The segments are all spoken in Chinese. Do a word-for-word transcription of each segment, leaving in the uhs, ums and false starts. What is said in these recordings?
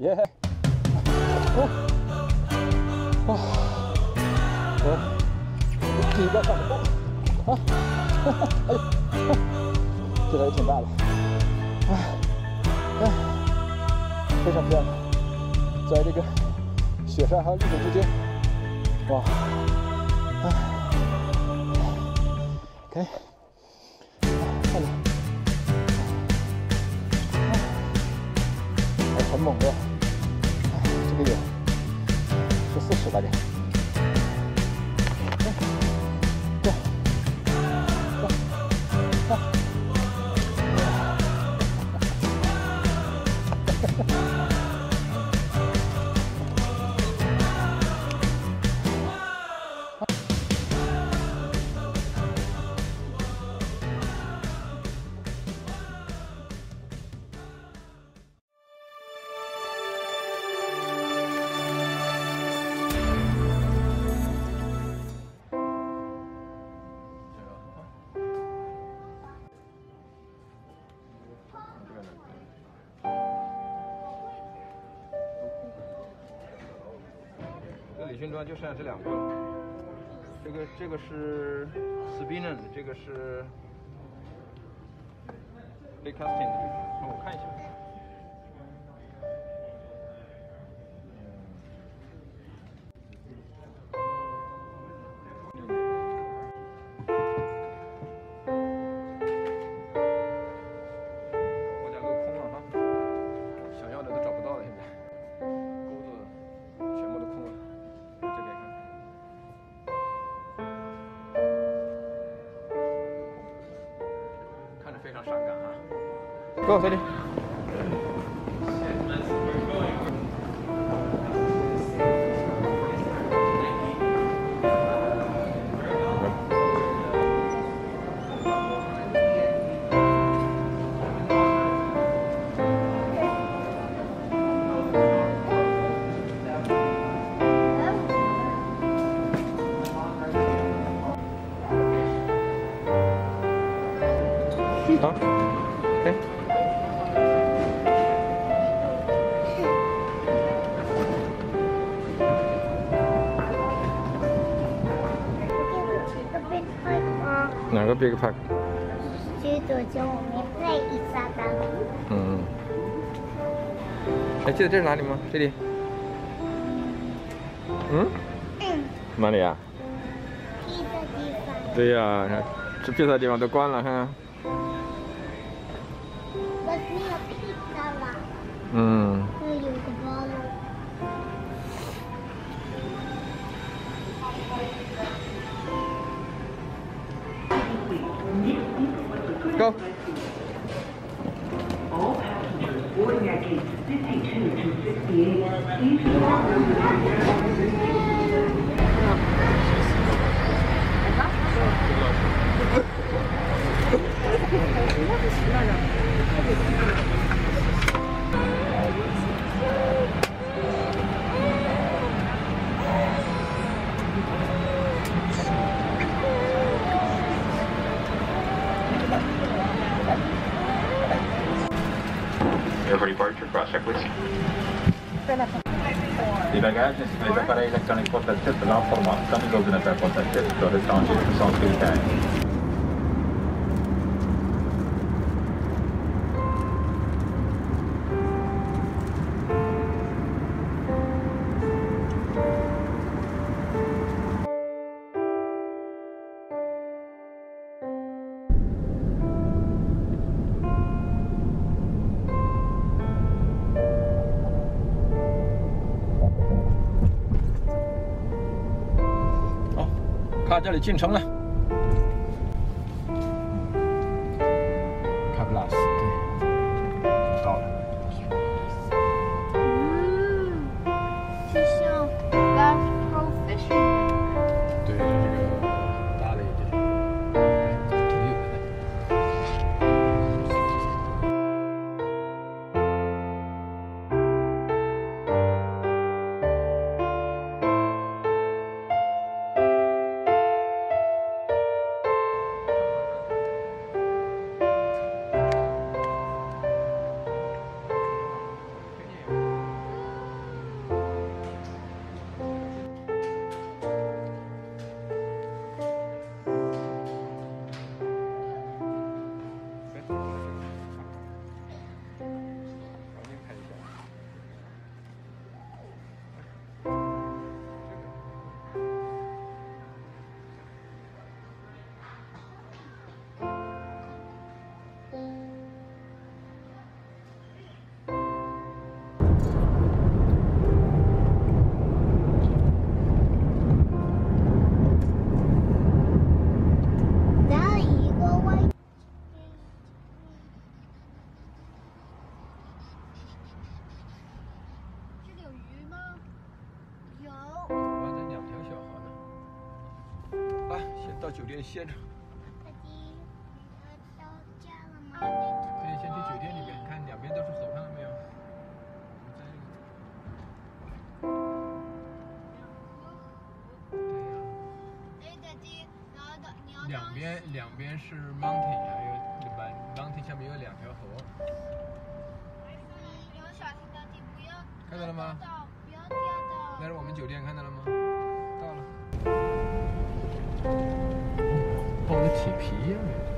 耶！哦，哇，我第一个上的啊，哎呦，这个也挺大的，啊，哎，非常漂亮，在这个雪山和绿水之间，哇，啊 ，OK， 看着。 很猛的，哎，这个有十四尺大概。对，对，对，啊！ 这礼训装就剩下这两个了。这个这个是 Spinnen， 这个是 Big Casting 的，让我看一下。货架都空了哈，想要的都找不到了，现在钩子全部都空了。 这边看，看着非常伤感啊！够，这里。好 ，OK。哪个 Big Pack？ 这朵叫我们配一沙单。 嗯。还记得这是哪里吗？这里。嗯？ 嗯。 哪里啊？ 披萨地方。 对呀，看吃披萨的地方都关了，看看。 我没有披萨了。 嗯。 这有个包了。 Go。 All passengers boarding at gate fifty-two to fifty-eight, please follow the For departure, cross-check please. The bagage is laser para electronic port access allow for coming over the airport access to the township to South Philippines. Oh, 看这里进城了。卡布拉斯，对，到了。 嗯，就像 Gastro Fishing。 对，这个大了一点，挺有的。 歇着。 飞机呃到家了吗？ 可以先去酒店里边，看两边都是河，看到没有？两边两边是 mountain， 还有对吧 ？mountain 下面有两条河。 有小心的地，不要看到了吗？ 不要掉到。 那是我们酒店，看到了吗？到了。抱着铁皮一样的。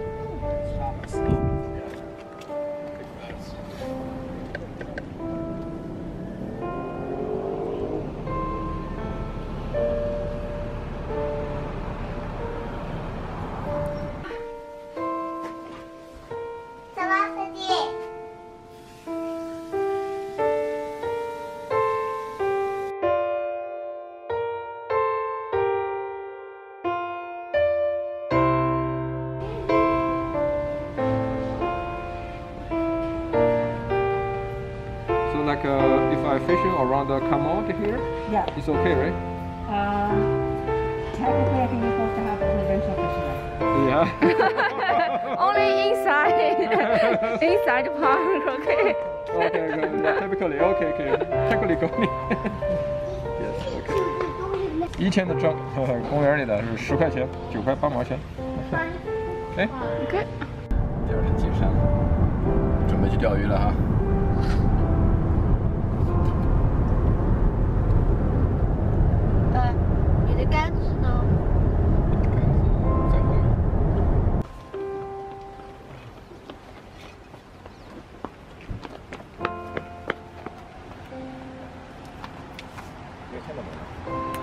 走吧，司机。 So like uh, if I fishing around the Kamot here, Yeah. it's okay, right? Uh, technically, I think you're supposed to have provincial fishermen. Yeah. Only inside, inside park, okay. Okay, okay. Yeah, typically, okay, okay. Technically, yes, okay. 一天的证，公园里的是十块钱，九块八毛钱。哎 OK。 第二天进山了，准备去钓鱼了哈。 呃，你的杆子呢？ 杆子在后面。别看到没有？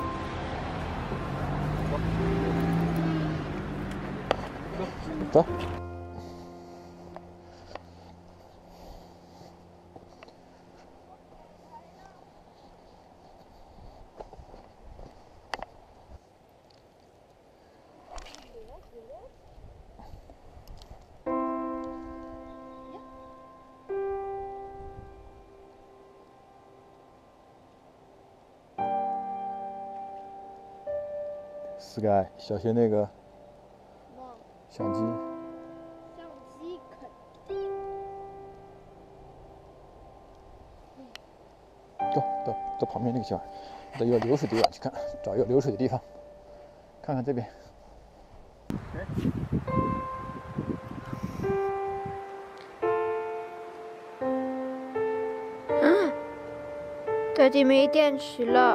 走。Sky， 小学那个相机。 相机肯定。 走到到旁边那个角，到有流水的地方去看，找有流水的地方，看看这边。 嗯，这里没电池了。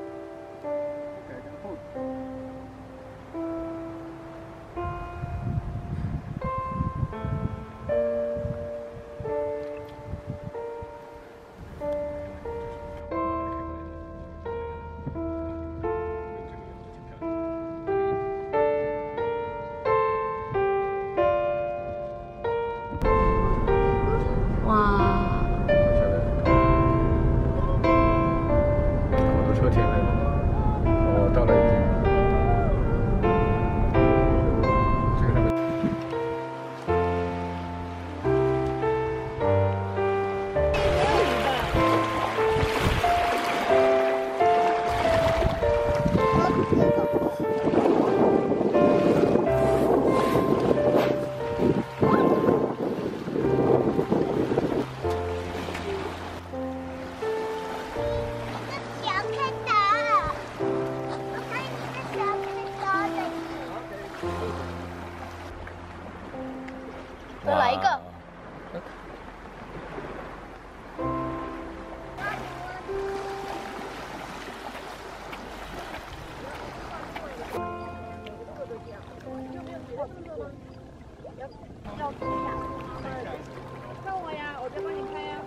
再来一个。 看我呀，我在帮你拍呀。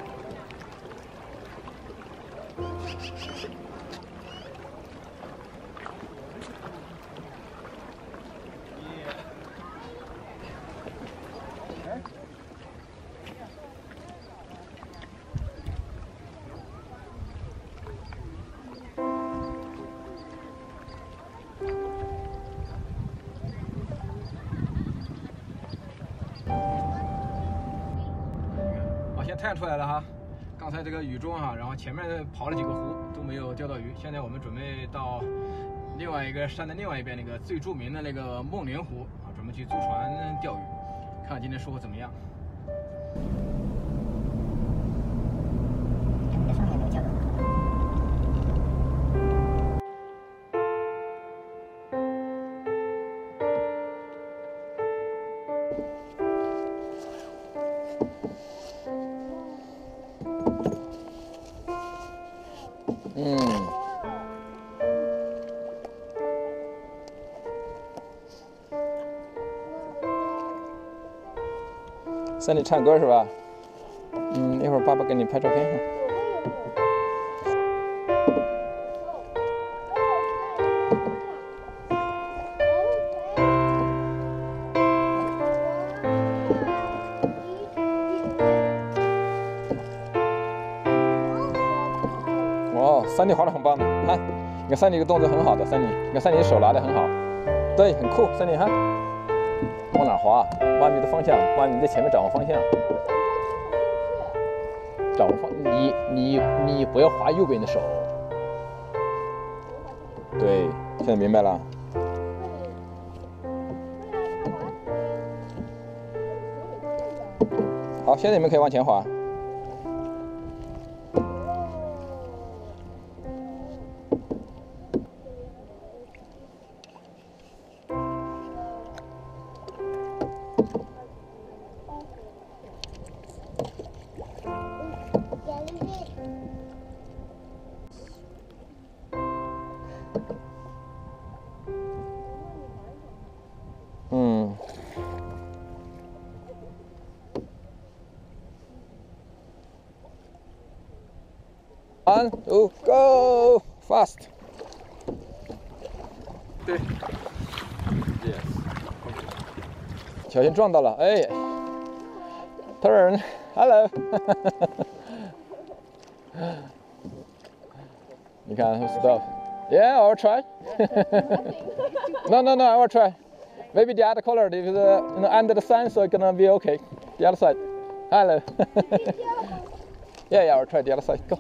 太阳出来了哈，刚才这个雨中哈，然后前面跑了几个湖都没有钓到鱼，现在我们准备到另外一个山的另外一边那个最著名的那个梦莲湖啊，准备去租船钓鱼，看看今天收获怎么样。 这上面没交流。 嗯。三里唱歌是吧？嗯，一会儿爸爸给你拍照片哈。哦，三妮滑得很棒的，看，你看三妮这个动作很好的，三妮，你看三妮手拿得很好，对，很酷，三妮哈。往哪滑？妈咪的方向，妈咪在前面掌握方向。掌握方，你你你不要滑右边的手。对，现在明白了。好，现在你们可以往前滑。嗯。One, two, go fast. 对。Yes. 小心撞到了，哎。Turn, hello. 你看 ，stop. Yeah, I'll try. No, no, no, I will try. Maybe the other color is uh, you know, under the sun, so it's gonna be okay. The other side. Hello. Yeah, yeah, I'll try the other side. Go.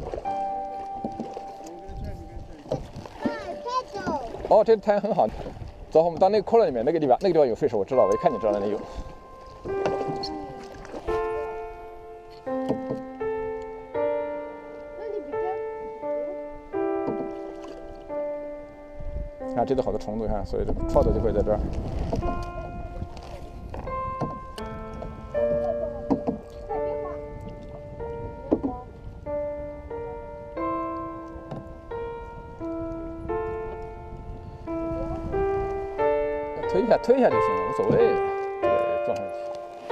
哦，这滩很好。走，我们到那个 color 里面，那个地方，那个地方有 fish， 我知道，我一看就知道那里有。看，这里好多虫子，看，所以这个 trout 就会在这儿。推一下，推一下就行了，无所谓的，对，撞上去。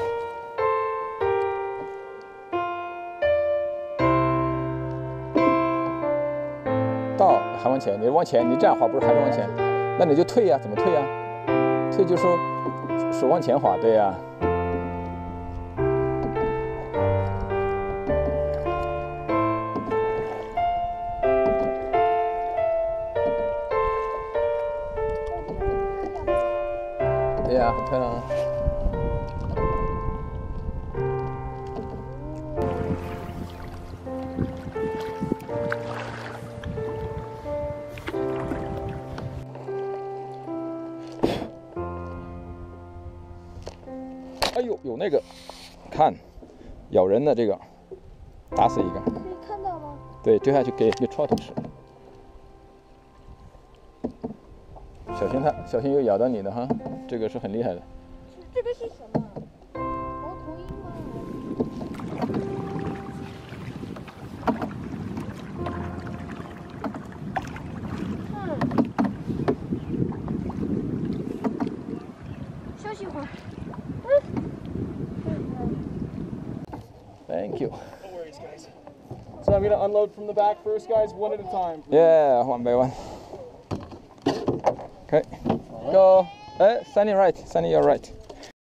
到，还往前，你往前，你这样滑不是还是往前？那你就退呀，怎么退呀？退就说手往前滑，对呀。对呀，很漂亮啊。哎呦，有那个，看，咬人的这个，打死一个。 可以看到吗？ 对，丢下去给给 trout 吃。小心它，小心有咬到你的哈，这个是很厉害的。 这个是什么？猫头鹰吗？嗯。休息会儿。 Thank you. No worries, guys. So I'm gonna unload from the back first, guys, one at a time. Yeah, one by one. Okay. Go. Eh, Sunny right. Sunny, you're right.